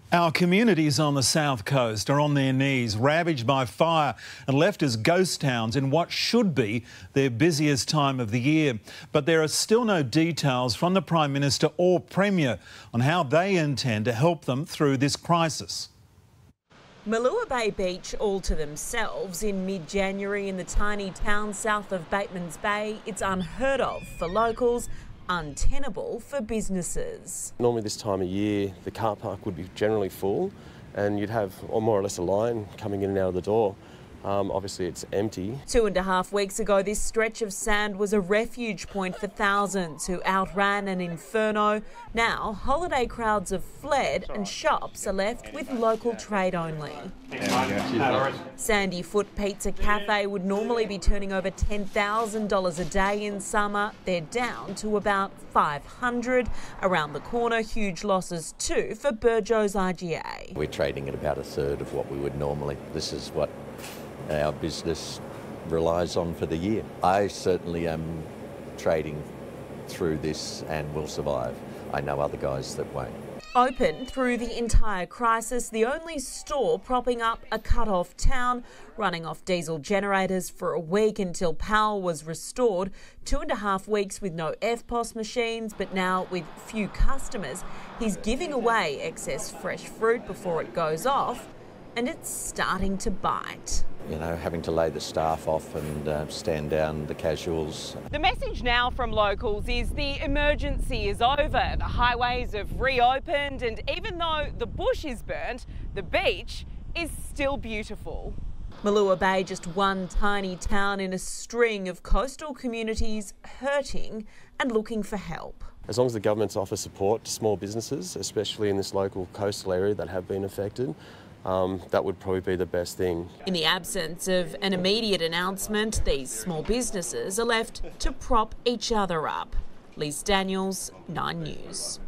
Our communities on the south coast are on their knees, ravaged by fire and left as ghost towns in what should be their busiest time of the year. But there are still no details from the Prime Minister or Premier on how they intend to help them through this crisis. Malua Bay Beach all to themselves in mid-January in the tiny town south of Bateman's Bay. It's unheard of for locals, untenable for businesses. Normally this time of year the car park would be generally full and you'd have more or less a line coming in and out of the door. Obviously it's empty. 2.5 weeks ago this stretch of sand was a refuge point for thousands who outran an inferno. Now holiday crowds have fled and shops are left with local trade only. Sandy Foot Pizza Cafe would normally be turning over $10,000 a day in summer. They're down to about $500. Around the corner, huge losses too for Burjo's IGA. We're trading at about a third of what we would normally. This is what our business relies on for the year. I certainly am trading through this and will survive. I know other guys that won't. Open through the entire crisis, the only store propping up a cut-off town, running off diesel generators for a week until power was restored. 2.5 weeks with no FPOS machines, but now with few customers. He's giving away excess fresh fruit before it goes off, and it's starting to bite. You know, having to lay the staff off and stand down the casuals. The message now from locals is the emergency is over. The highways have reopened, and even though the bush is burnt, the beach is still beautiful. Malua Bay, just one tiny town in a string of coastal communities hurting and looking for help. As long as the governments offer support to small businesses, especially in this local coastal area that have been affected, that would probably be the best thing. In the absence of an immediate announcement, these small businesses are left to prop each other up. Liz Daniels, 9 News.